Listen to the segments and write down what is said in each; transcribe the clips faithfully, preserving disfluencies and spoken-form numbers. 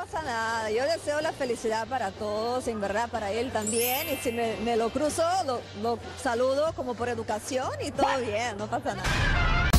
pasa nada, yo deseo la felicidad para todos, en verdad para él también, y si me, me lo cruzo, lo, lo saludo como por educación y todo bien, no pasa nada.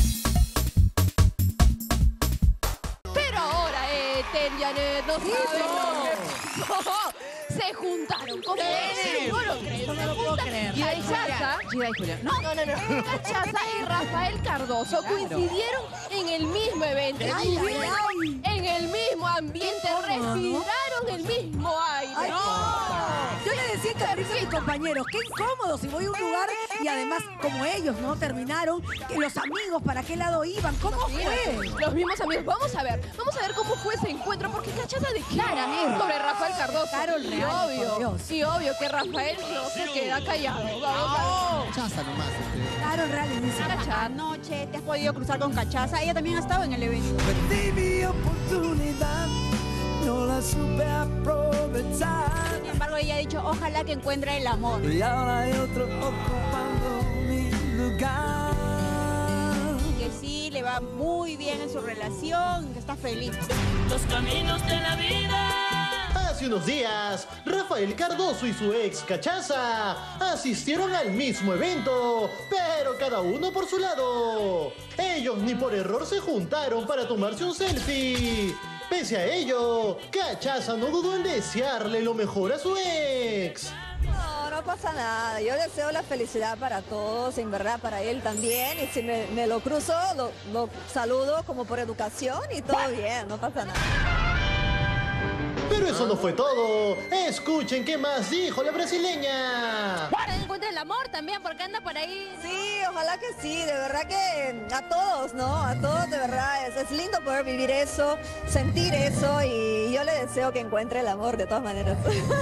Pero ahora, eh, Tendianet, no saben lo que... Se juntaron, ¿cómo es? No lo crees, No me lo puedo creer. Cachaza, Gida y Julián. No, no, no, no. Cachaza y Rafael Cardoso Claro. coincidieron en el mismo evento. Ay, ay, ay. En el mismo ambiente, respiraron el mismo aire. Ay, yo le decía que a mis compañeros, qué incómodo si voy a un lugar y además como ellos no terminaron, que los amigos para qué lado iban, ¿cómo fue? Los mismos amigos. Vamos a ver, vamos a ver cómo fue ese encuentro, porque Cachaza declara sobre Rafael Cardoso. Carol y Real, por obvio, Dios. y obvio que Rafael no se queda callado. Vamos a ver. Cachaza nomás. Este. Carol Real y dice, Cachaza. Anoche te has podido cruzar con Cachaza. Ella también ha estado en el evento. Perdí mi oportunidad, no la supe aprovechar. Sin embargo, ella ha dicho, ojalá que encuentre el amor. Y ahora hay otro ocupando mi lugar. Que sí, le va muy bien en su relación, que está feliz. Los caminos de la vida. Hace unos días, Rafael Cardoso y su ex Cachaza asistieron al mismo evento, pero cada uno por su lado. Ellos ni por error se juntaron para tomarse un selfie. Pese a ello, Cachaza no dudó en desearle lo mejor a su ex. No, no pasa nada, yo deseo la felicidad para todos, en verdad para él también, y si me, me lo cruzo, lo, lo saludo como por educación y todo bien, no pasa nada. Pero eso no fue todo. Escuchen qué más dijo la brasileña. Encuentra el amor también, porque anda por ahí. Sí, ojalá que sí, de verdad que a todos, ¿no? A todos de verdad, es, es lindo poder vivir eso, sentir eso, y yo le deseo que encuentre el amor de todas maneras.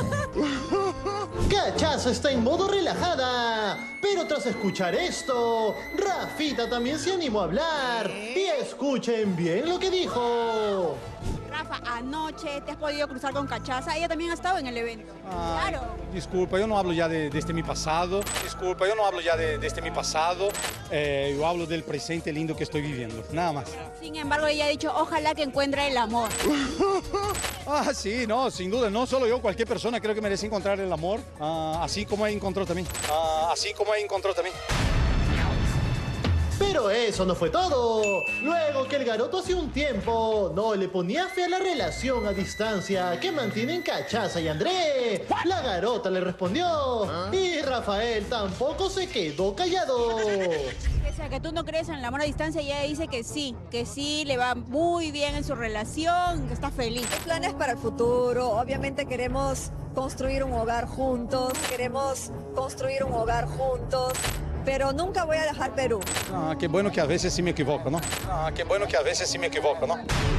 Cachaza está en modo relajada, pero tras escuchar esto, Rafita también se animó a hablar. Y escuchen bien lo que dijo. Rafa, anoche te has podido cruzar con Cachaza. Ella también ha estado en el evento. Ay, Claro. Disculpa, eu não hablo já de, deste mi passado. Desculpa, eu não hablo já de, deste mi passado. Eh, eu hablo del presente lindo que estoy viviendo. Nada más. Sin embargo, ella ha dicho, ojalá que encuentre el amor. Ah, sí, no, sin duda. No solo yo, cualquier persona creo que merece encontrar el amor. Ah, así como ella encontró también. Ah, así como ella encontró también. Pero eso no fue todo. Luego que el garoto hace un tiempo no le ponía fe a la relación a distancia que mantienen Cachaza y André, la garota le respondió. Y Rafael tampoco se quedó callado. Pese a que tú no crees en el amor a distancia, ella dice que sí, que sí, le va muy bien en su relación, que está feliz. Planes para el futuro, obviamente queremos construir un hogar juntos, queremos construir un hogar juntos, pero nunca voy a dejar Perú. Ah, qué bueno que a veces sí me equivoco, ¿no? Ah, qué bueno que a veces sí me equivoco, ¿no?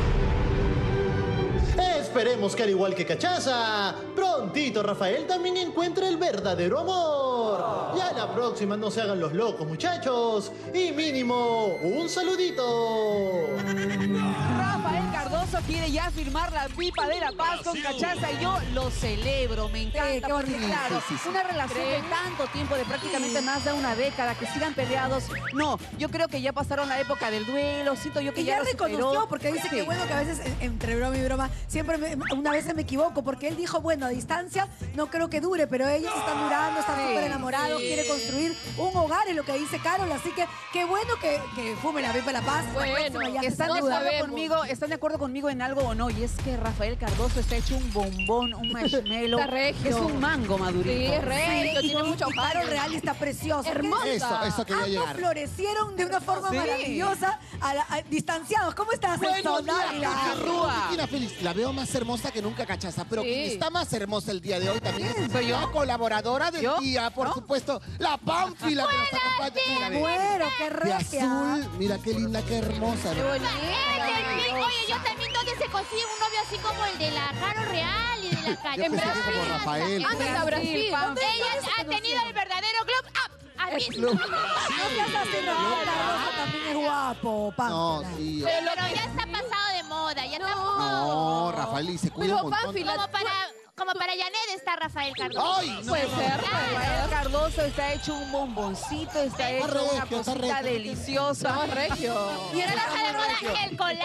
Esperemos que al igual que Cachaza, prontito Rafael también encuentre el verdadero amor. Ya la próxima no se hagan los locos, muchachos. Y mínimo, un saludito. Rafael Cardoso quiere ya firmar la pipa de la paz con Cachaza y yo lo celebro, me encanta. Sí, qué porque, bonito. claro, Sí, sí, sí. una relación de tanto tiempo, de prácticamente más de una década, que sigan peleados. No, yo creo que ya pasaron la época del duelo, siento yo que Y ya, ya lo reconoció, superó. porque dice Sí. que bueno que a veces, en- entre broma y broma, siempre me- una vez me equivoco, porque él dijo, bueno, a distancia no creo que dure, pero ellos están durando, están Sí, súper enamorados, sí. quiere construir un hogar, es lo que dice Carol, así que qué bueno que, que fume la pipa la paz. La Bueno, próxima ya se ¿Están de saluda. acuerdo conmigo? ¿Están de acuerdo conmigo en algo o no? Y es que Rafael Cardoso está hecho un bombón, un marshmallow. Está regio. Es un mango madurito. Sí, es regio, Sí, tiene y- mucho y Carol Real está preciosa. Hermosa. Eso, eso quería Ambos llegar. florecieron de una forma Sí. maravillosa, a la- a- distanciados. ¿Cómo estás, Buenos días, Antonella? Carrúa. Cristina Félix, la veo más hermosa que nunca, Cachaza, pero Sí. quien está más hermosa el día de hoy también es ¿Soy yo? la colaboradora del ¿Yo? día, por ¿No? supuesto, la Pánfila que nos acompaña. Mira, ve, Bueno, qué de regia. azul, mira qué linda, qué hermosa. Qué ¿no? bonito. Oye, yo también donde se consigue un novio así como el de la Caro Real y de la Yo Calle. pensé que como Rafael. Anda a Brasil. Pam. Ella ha tenido el verdadero club up. Así. Club. No seas así, Rafael Cardoso también es guapo, Pam. No, sí. Pero ya está pasado de moda, ya está No, Rafael, y se cuida un Pero montón. Pánfila, como para, como para Janet está Rafael Cardoso. ¡Ay! No, Puede no, ser, Rafael Cardoso está hecho un bomboncito, está hecho una regio, está cosita regio. deliciosa. No, regio. Y ahora está de moda el colágeno.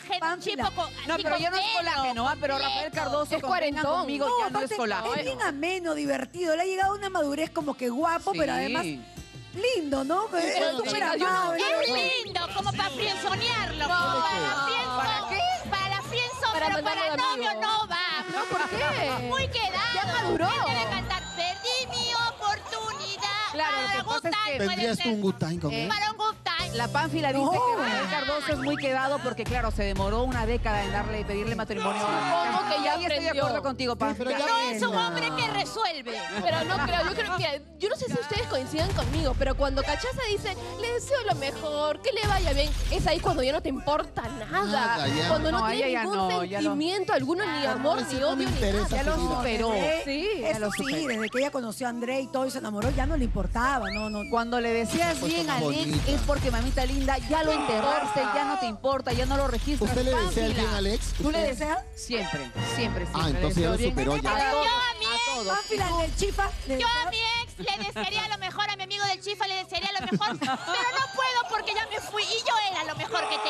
colágeno, un Pánfila. chico con, No, así pero con ya no es pelo colágeno, ¿ah? Pero Rafael completo. Cardoso, Es convengan cuarentón. conmigo, No, ya no es aparte, colágeno. es bien ameno, divertido. Le ha llegado una madurez como que guapo, Sí. pero además lindo, ¿no? Es pero súper chicas, yo no- amable. Es lindo, como para friendzonearlo. No, para no. friendzone. ¿Para qué? Para friendzone, Para pero para mandarlo de novio amigo. no va. No, ¿por qué? Muy quedado. Ya maduró. Él debe cantar, perdí mi oportunidad. Claro, lo para que good pasa es time, que- puede ¿Tendrías ser. tú un good time con Eh, él? Para un good time. La Pánfila dice No. que Rafael Cardoso es muy quedado porque, claro, se demoró una década en darle, pedirle matrimonio. Supongo que ya Ahí estoy de aprendió. acuerdo contigo, Pánfila. pero ya- No es un Nena. hombre que resuelve. Pero no creo, yo creo que, yo no sé si ustedes coincidan conmigo, pero cuando Cachaza dice, le deseo lo mejor, que le vaya bien, es ahí cuando ya no te importa nada. Nada, ya. Cuando no, No, tienes ella ya ningún no, ya lo- sentimiento alguno, ni amor, ese ni no odio, me ni interesa nada. Ya lo su vida. superó. Desde- Sí, ya Eso lo sí, superó. desde que ella conoció a André y todo y se enamoró, ya no le importaba, no, no. Cuando le decías Pues bien a tan Alex bonita. es porque, mamita linda, ya lo enterraste, ya no te importa, ya no lo registras. ¿Usted le desea el Pánfila. bien a Alex? ¿Tú le ¿Usted? deseas? Siempre, siempre, siempre. Ah, entonces Le ya lo deseo bien superó ya. A Yo todos, a mi a ex, todos. Pánfila en el chifa. le Yo a desea- mi ex le desearía lo mejor, a mi amigo del Chifa le desearía lo mejor, pero no puedo porque ya me fui y yo era lo mejor que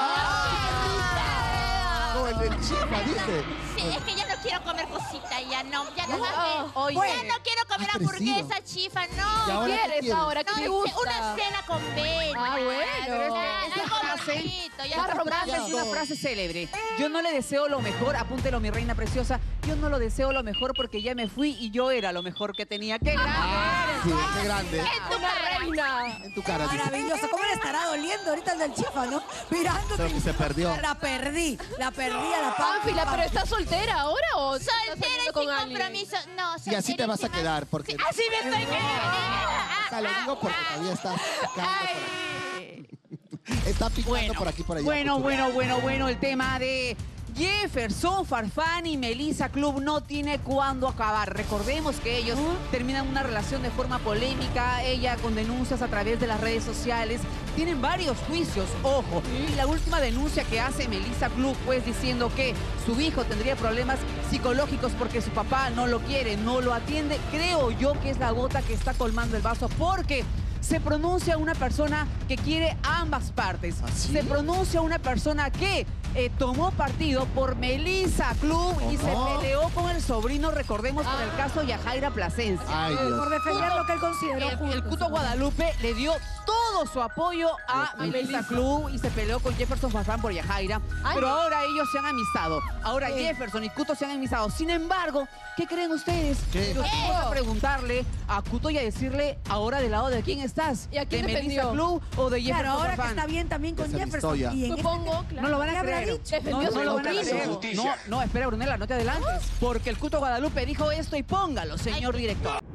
tenía. No, el del chifa, dice. Sí, es que ya no quiero comer cosita, ya no, ya no, No. más. Oye, Ya no quiero comer ha crecido. hamburguesa, chifa, ¿Y no. ahora ¿Qué qué quieres quieres? ahora? ¿Qué No, te este, gusta? una cena con vela. Ah, bueno. Pero es que Ya, esa algo frase- bonito, ya esa algo frase es bonito. una frase célebre. Yo no le deseo lo mejor, apúntelo, mi reina preciosa. Yo no lo deseo lo mejor porque ya me fui y yo era lo mejor que tenía. ¡Qué grande Sí, eres! qué grande. En tu Una cara. reina. En tu cara, dice. Maravilloso. ¿Cómo le estará doliendo ahorita el del chifa, no? Mirándote. Creo que se perdió. La perdí. La perdí a la Pánfila, ¿pero estás soltera ahora o estás Soltera y saliendo sin con alguien? compromiso. No, Y así te vas a solterísima. quedar, porque... Sí, así me estoy O sea, lo quedando. digo porque todavía estás picando por Ay. aquí. Está picando Bueno, por aquí por allá. bueno, por bueno, bueno, bueno, el tema de Jefferson Farfán y Melissa Club no tiene cuándo acabar. Recordemos que ellos terminan una relación de forma polémica, ella con denuncias a través de las redes sociales. Tienen varios juicios, ojo. Y la última denuncia que hace Melissa Club, pues diciendo que su hijo tendría problemas psicológicos porque su papá no lo quiere, no lo atiende. Creo yo que es la gota que está colmando el vaso porque se pronuncia una persona que quiere ambas partes. ¿Ah, sí? Se pronuncia una persona que eh, tomó partido por Melissa Club y se ¿Cómo? peleó con el sobrino, recordemos, por el caso Yajaira Plasencia. Ay, Dios. Por defender lo que él consideró El, justo. el Cuto Guadalupe le dio todo su apoyo a Melissa. Melissa Club y se peleó con Jefferson Farfán por Yajaira. Pero ahora ellos se han amistado. Ahora Jefferson y Cuto se han amistado. Sin embargo, ¿qué creen ustedes? ¿Qué? Yo tengo que preguntarle a Cuto y a decirle ahora del lado de quién estás. ¿Y a quién ¿De Melissa defendió? Club o de Jefferson Claro, ahora que Farfán? está bien también con Ya se Jefferson. amistó ya. Y en Supongo, claro. No lo van ¿Qué a habrá creer. dicho? Defendió No, su no lo van a sobrino. creer. No, no, espera, Brunella, no te adelantes. Porque el Cuto Guadalupe dijo esto y póngalo, señor director.